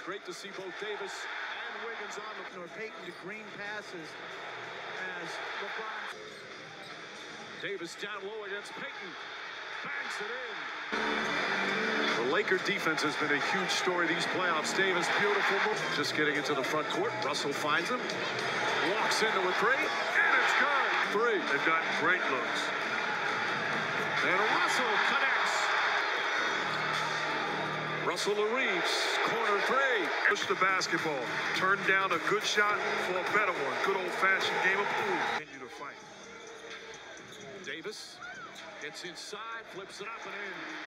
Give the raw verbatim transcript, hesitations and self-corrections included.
great to see both Davis and Wiggins on the floor. Payton to Green passes as LeBron. Davis down low against Payton. Banks it in. The Laker defense has been a huge story these playoffs. Davis, beautiful move. Just getting into the front court. Russell finds him. Walks into a three. And it's good. Three. They've gotten great looks. And Russell connects. Russell to Reeves. Corner three. Push the basketball. Turn down a good shot for a better one. Good old-fashioned game of pool. Continue to fight. Davis gets inside, flips it up and in.